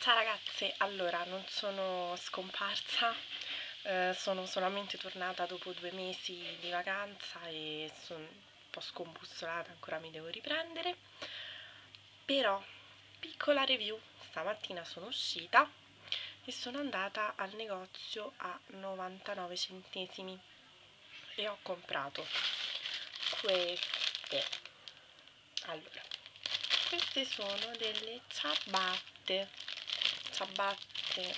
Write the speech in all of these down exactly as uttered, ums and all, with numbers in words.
Ciao ragazze, allora non sono scomparsa, eh, sono solamente tornata dopo due mesi di vacanza e sono un po' scombussolata, ancora mi devo riprendere. Però, piccola review, stamattina sono uscita e sono andata al negozio a novantanove centesimi e ho comprato queste. Allora, queste sono delle ciabatte. ciabatte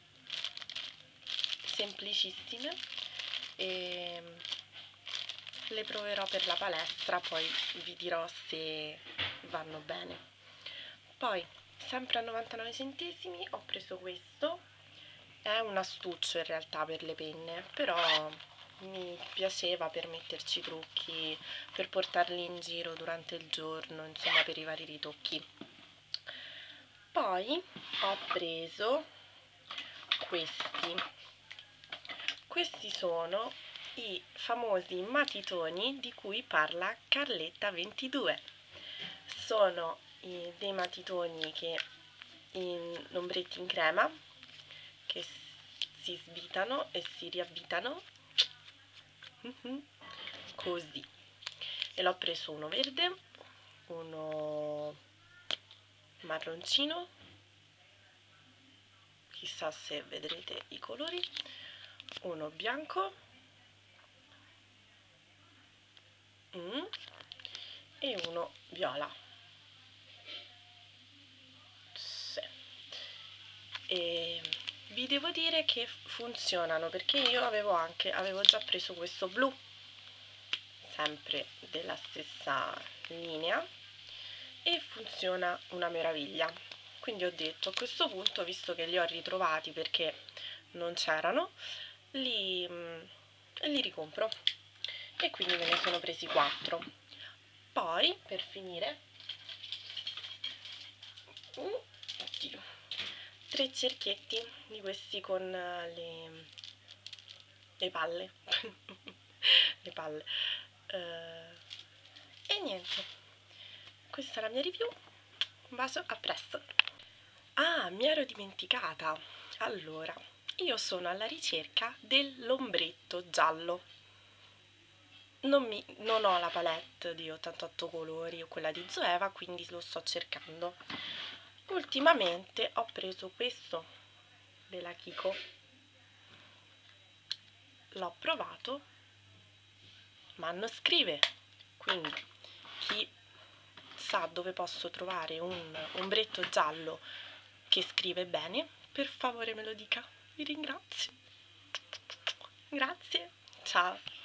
semplicissime e le proverò per la palestra, poi vi dirò se vanno bene. Poi sempre a novantanove centesimi ho preso questo, è un astuccio in realtà per le penne, però mi piaceva per metterci trucchi, per portarli in giro durante il giorno, insomma per i vari ritocchi. Poi ho preso questi questi sono i famosi matitoni di cui parla Carletta ventidue. Sono i, dei matitoni che in ombretti in crema che si svitano e si riavvitano così, e l'ho preso uno verde, uno marroncino, chissà se vedrete i colori, uno bianco mm, e uno viola. Sì. E vi devo dire che funzionano, perché io avevo anche avevo già preso questo blu, sempre della stessa linea, e funziona una meraviglia. Quindi ho detto, a questo punto, visto che li ho ritrovati perché non c'erano, li, li ricompro, e quindi me ne sono presi quattro. Poi per finire uh, oddio, tre cerchietti di questi con le, le palle le palle uh, e niente, questa è la mia review. Un bacio, a presto. Ah, mi ero dimenticata. Allora, io sono alla ricerca dell'ombretto giallo. Non, mi, non ho la palette di ottantotto colori o quella di Zoeva, quindi lo sto cercando. Ultimamente ho preso questo della Kiko, l'ho provato, ma non scrive, quindi chi sa dove posso trovare un ombretto giallo che scrive bene, per favore me lo dica, vi ringrazio. Grazie, ciao.